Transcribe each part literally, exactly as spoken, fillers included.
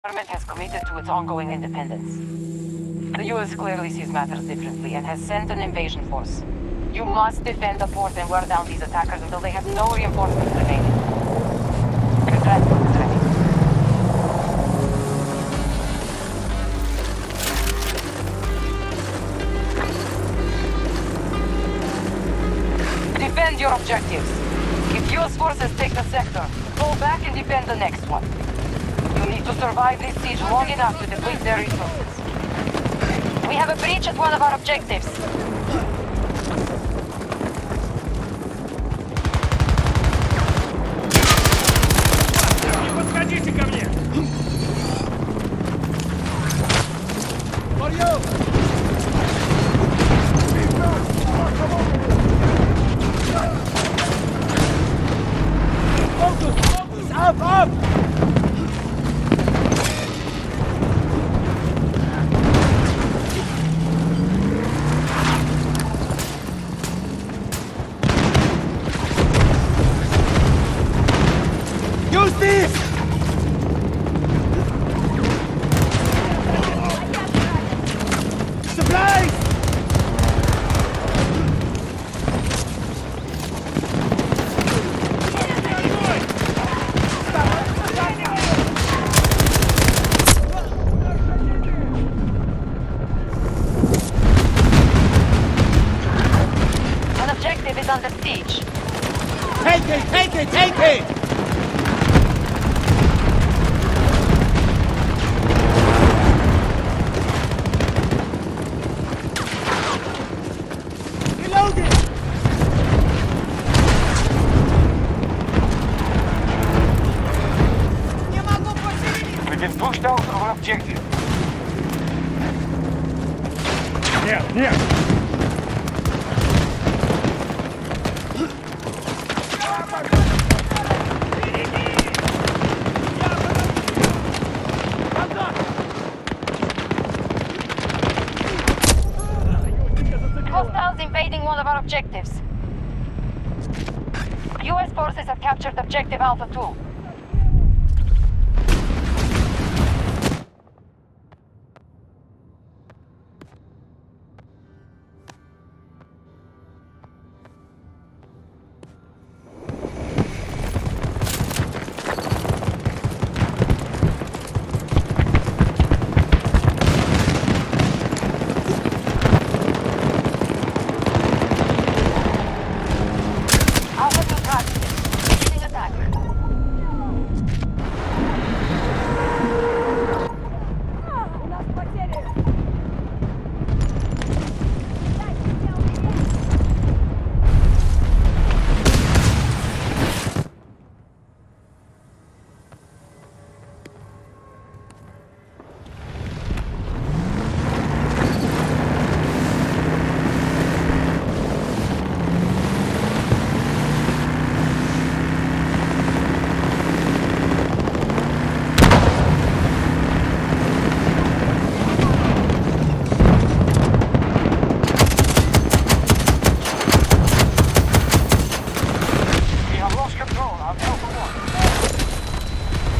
government has committed to its ongoing independence. The U S clearly sees matters differently and has sent an invasion force. You must defend the port and wear down these attackers until they have no reinforcements remaining. Your transport is ready. Defend your objectives. If U S forces take the sector, pull back and defend the next one. You need to survive this siege long enough to deplete their resources. We have a breach at one of our objectives. Подходите ко мне! Focus! Focus! Up! Up! Use this! Supplies! An objective is under siege. Take it! Take it! Take it! Reloading! Не могу пошевелиться! We can push down our objective. Нет, нет! Hostiles invading one of our objectives. U S forces have captured objective Alpha two. Alpha two targeted. Beginning attack. У нас потери! We have lost control of Alpha one.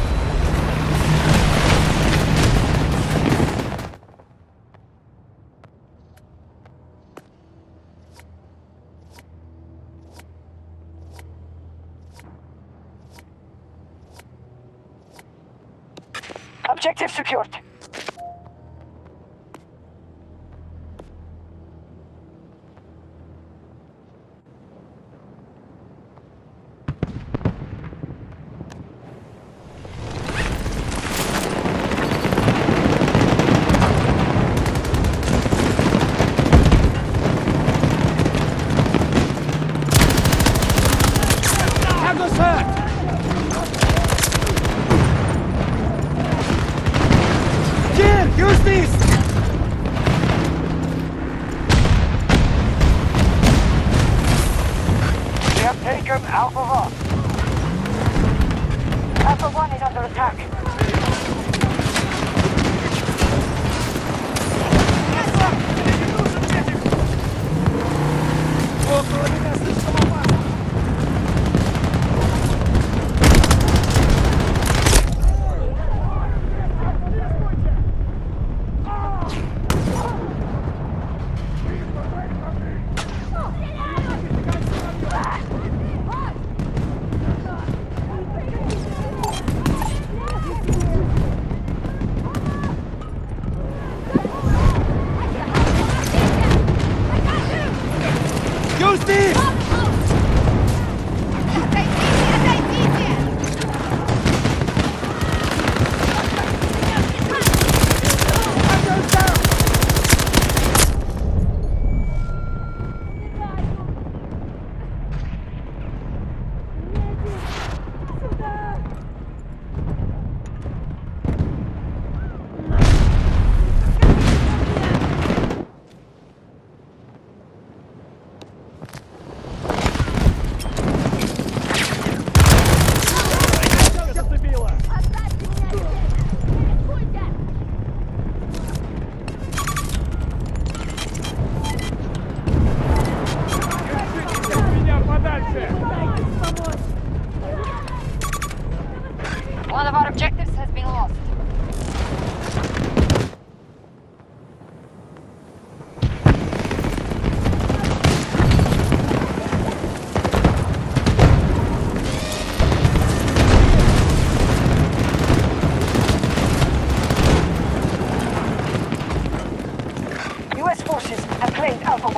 Objective secured. Tango's hurt! Jill, use this! We have taken Alpha one. Alpha one is under attack. Около меня слишком опасно!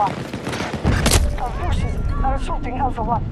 one. Our forces are assaulting Alpha one.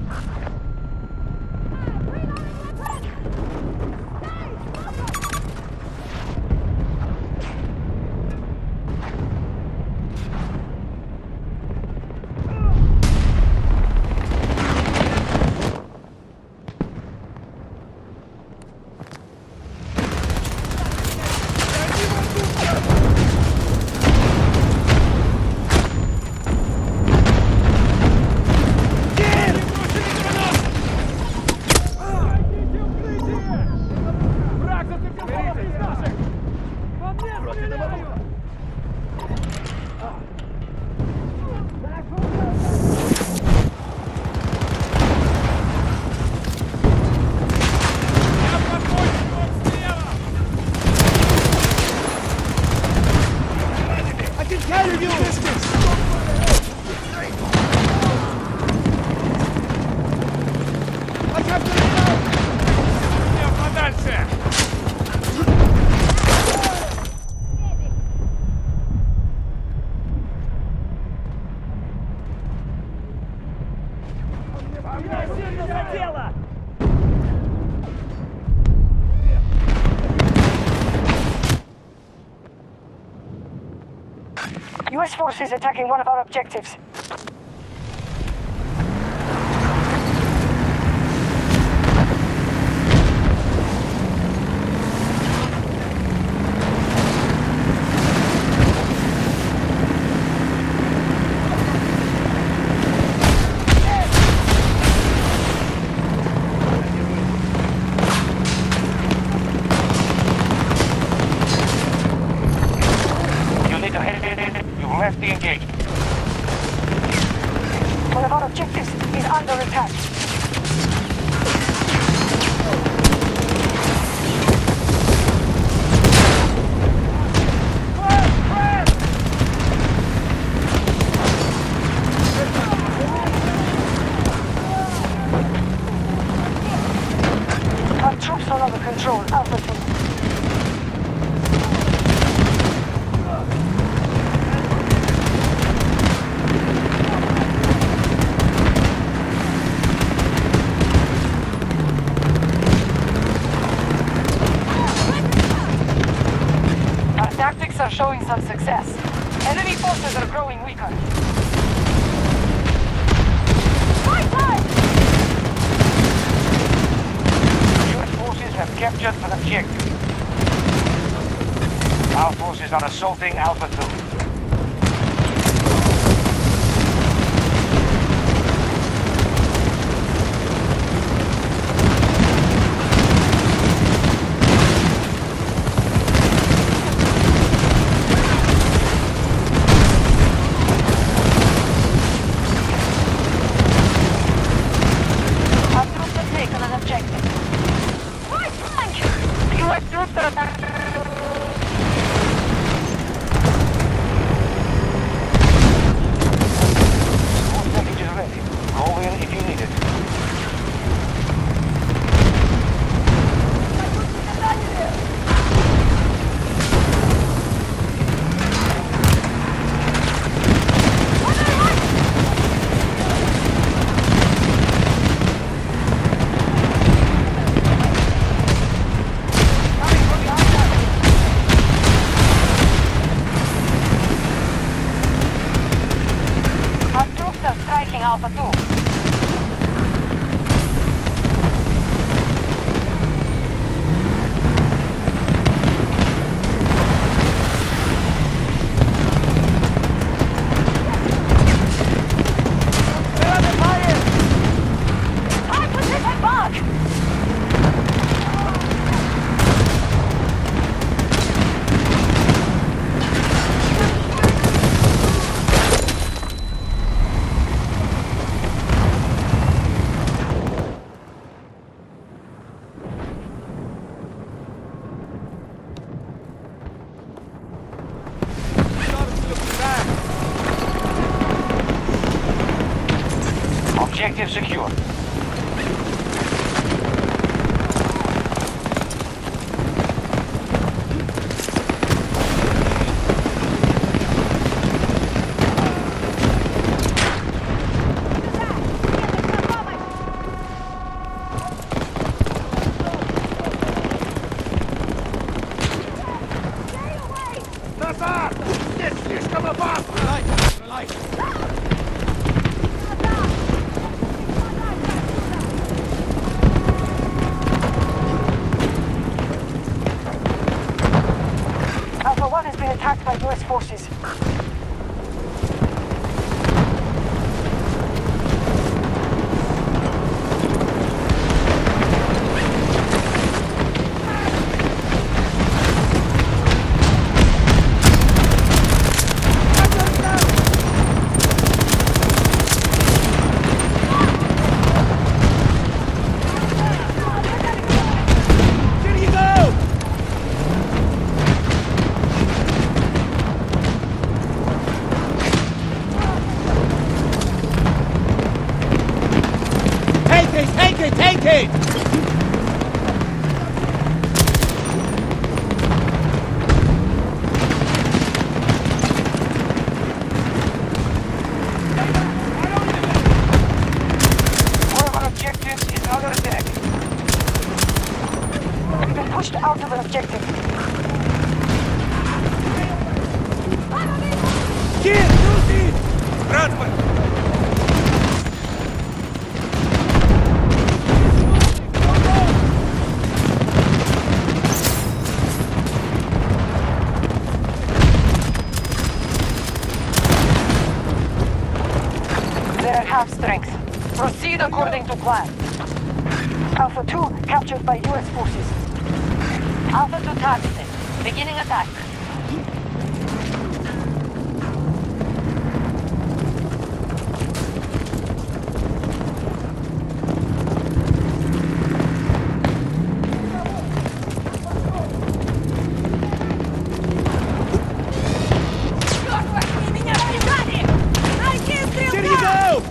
U S forces attacking one of our objectives. Left the engagement. One of our objectives is under attack. Our troops are under control. Alpha two. Tactics are showing some success. Enemy forces are growing weaker. U S forces have captured an objective. Our forces are assaulting Alpha two. Alpha two. Objective secure. назад! Здесь слишком опасно! Стреляй! Alpha one has been attacked by U S forces. Here you go! Take it, take it, take it! One of our objectives is under attack. We've been pushed out of an objective. Kid, use it! Transport! They're at half strength. Proceed according to plan. Alpha two captured by U S forces. Alpha two targeted. Beginning attack. Here you go!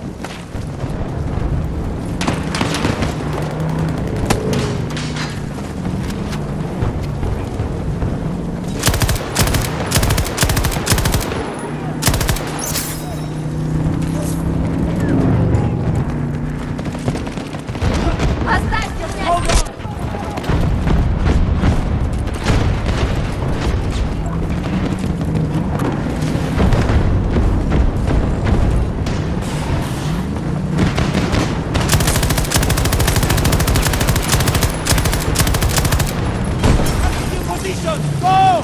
Position! Go!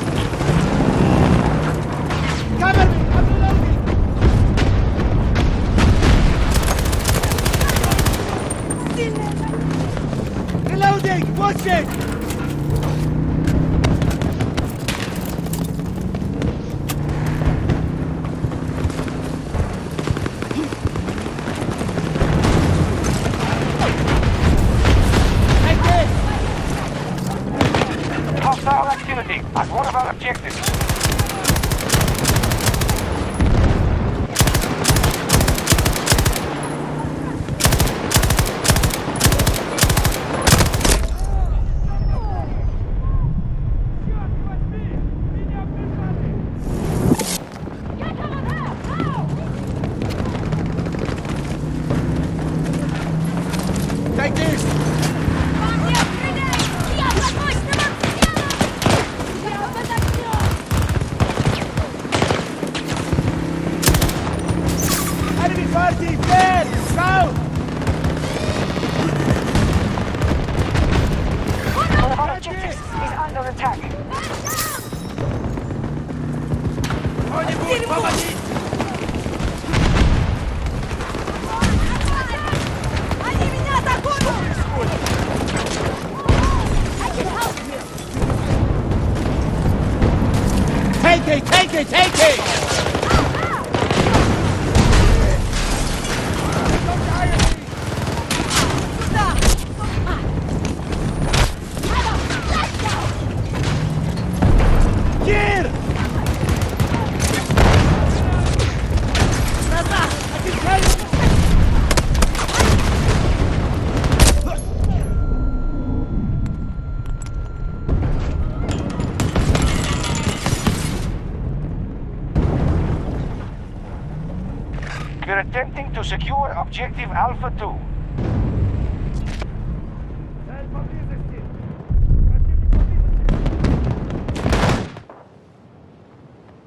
Cover me! I'm reloading! Reloading! Watch it! Take it! Hostile activity at one of our objectives. Take this! Enemy party! There! South! One of our objectives is under attack. Кто-нибудь, помогите! Они меня атакуют! Take it! Take it! Take it! Here! Назад! Один цель! We're attempting to secure objective Alpha two. Цель поблизости! Противник поблизости!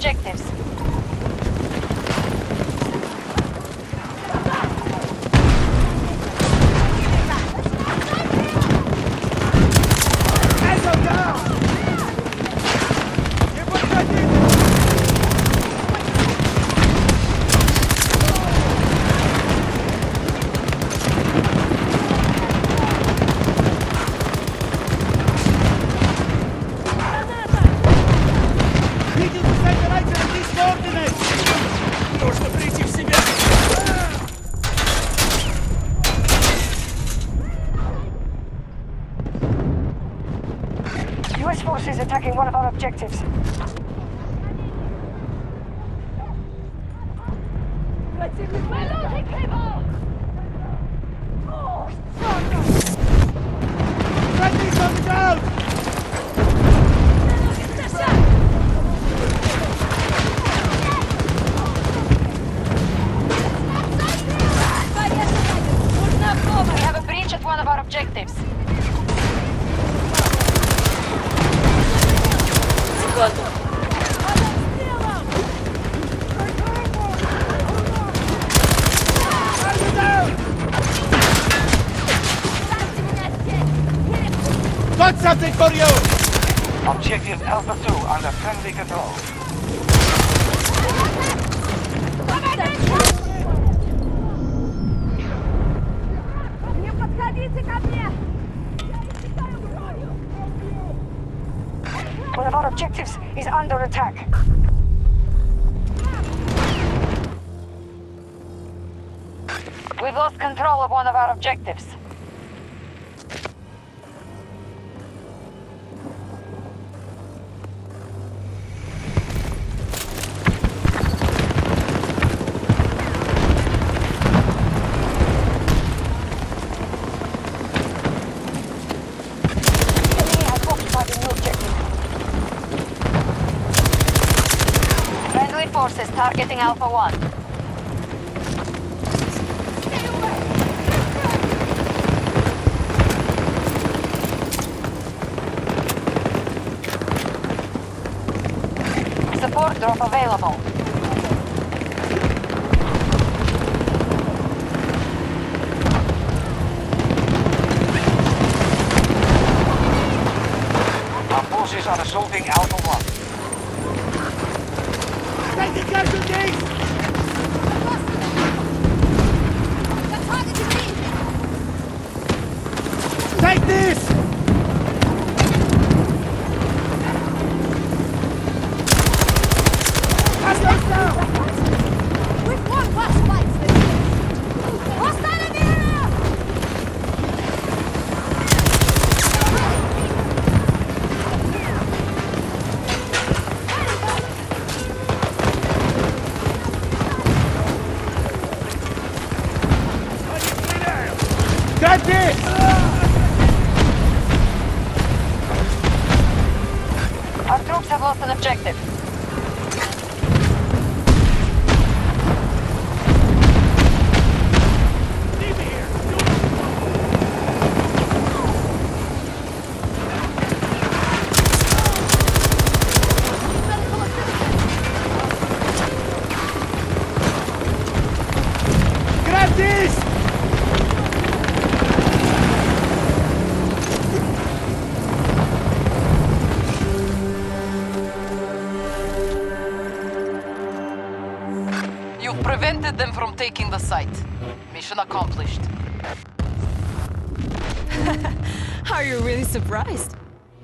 objectives. Echo down! Nie podchodzimy! Видите, собирайте на these coordinates! Нужно прийти в себя! U S forces attacking one of our objectives. Friendly's on the ground! We have a breach at one of our objectives. Fire down! Got something for you! Objective Alpha two under friendly control. Не подходите ко мне! One of our objectives is under attack. We've lost control of one of our objectives. Enemy has occupied a new objective. Friendly forces targeting Alpha one. Support drop available. Our forces are assaulting Alpha one. Taking casualties! Take this! Hostiles down! We've won last fights this year! Hostile in the area! Grab this! Our troops have lost an objective. Leave me here! Grab this! You've prevented them from taking the site. Mission accomplished. Are you really surprised?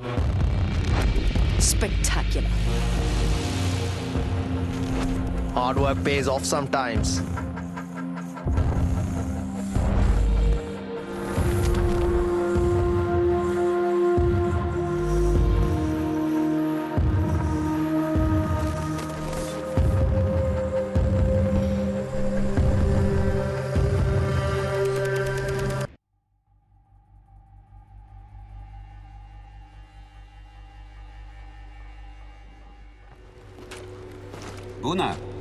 Spectacular. Hard work pays off sometimes. Buna,